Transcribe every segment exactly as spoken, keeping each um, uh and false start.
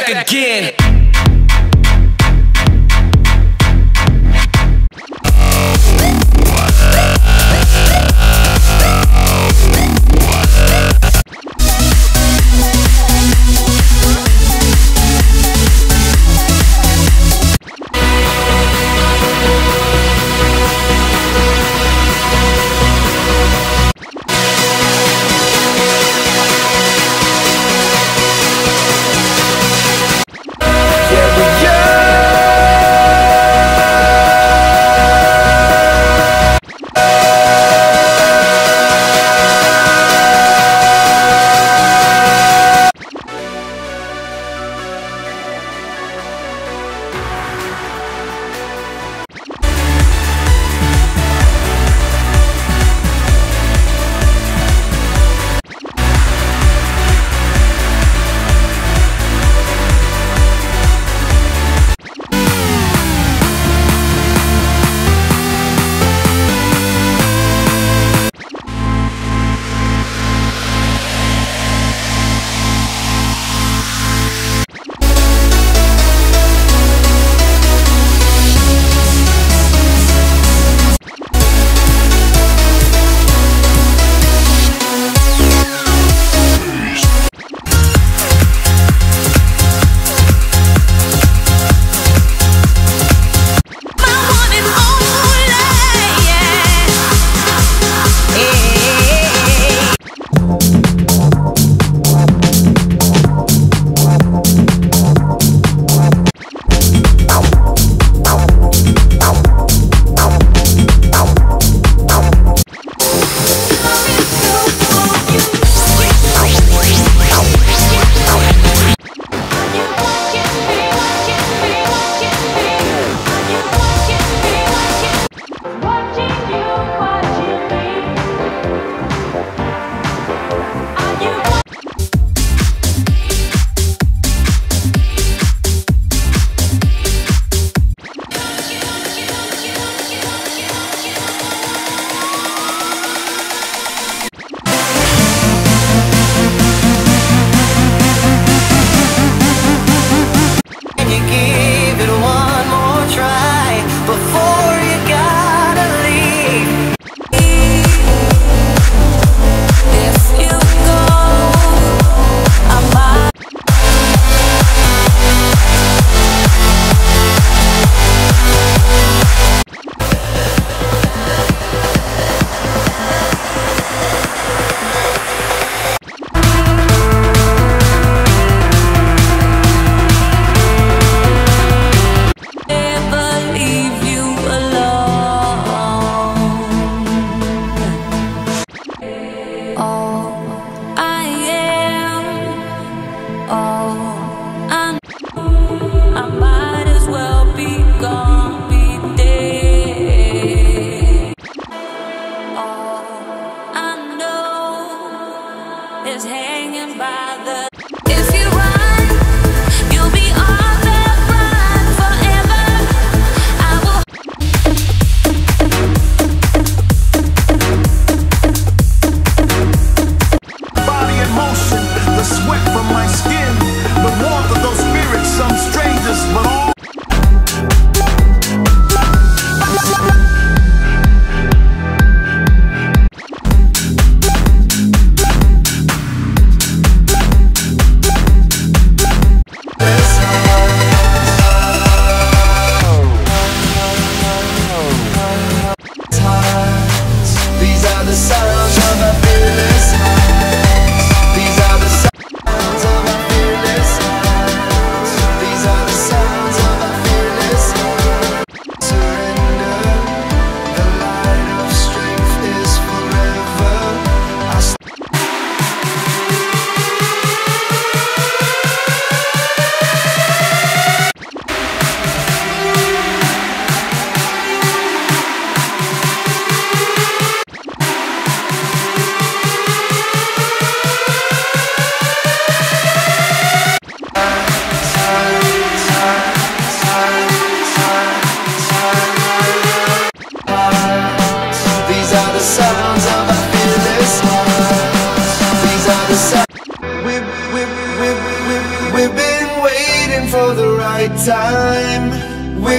back again. The warmth of those spirits, some strangers, but all for the right time. We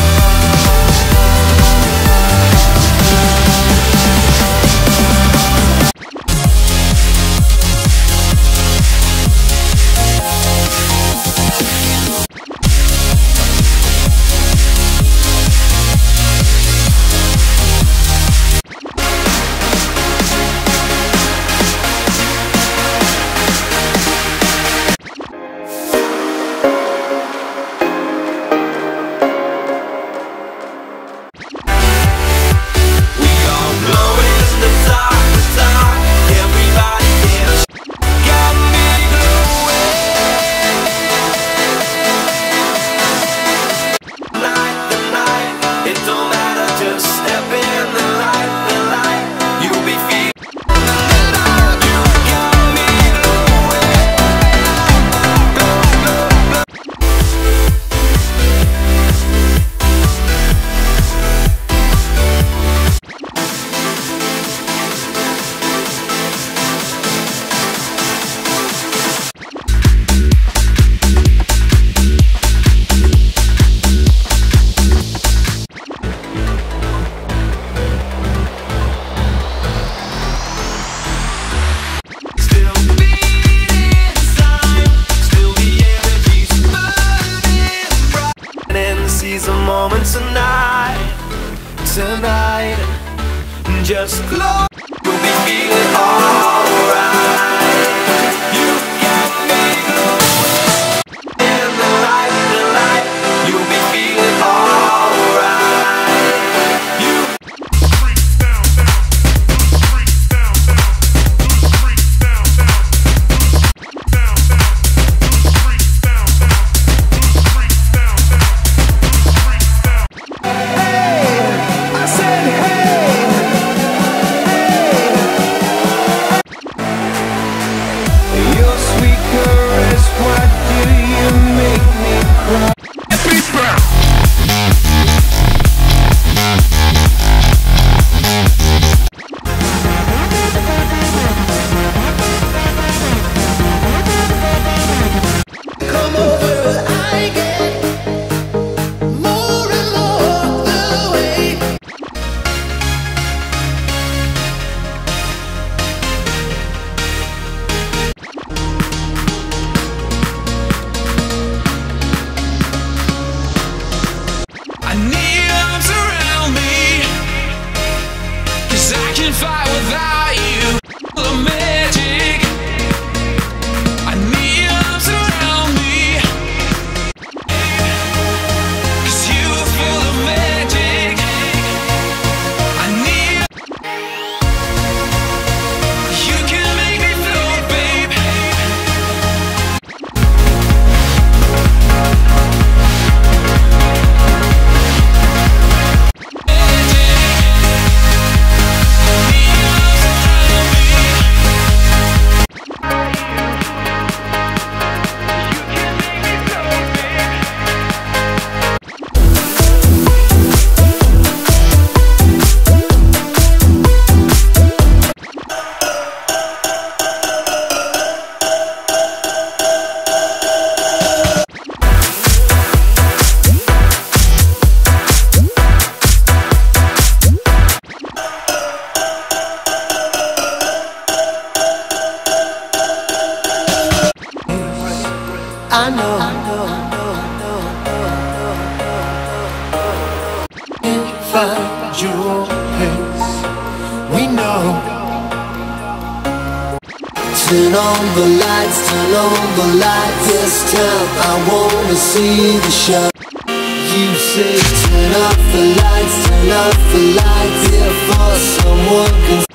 tonight, tonight, just close. We'll be feeling alright. You got me glowing in the light, the light. You'll be feeling alright. You freak down, down, freak down, down, freak down, down, down, down, freak down, down, freak down, down. Fight without you, the magic. I need your arms around me, 'cause you are full of magic. I need you, can make me float, babe. I know, I know, I know, I know, and find your place. We know. Turn on the lights, turn on the lights. This time I wanna see the show. You say turn off the lights, turn off the lights. If for someone can